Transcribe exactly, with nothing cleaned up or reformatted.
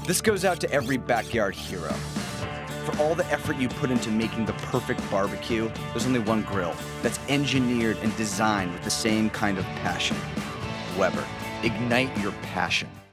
This goes out to every backyard hero. For all the effort you put into making the perfect barbecue, there's only one grill that's engineered and designed with the same kind of passion. Weber, ignite your passion.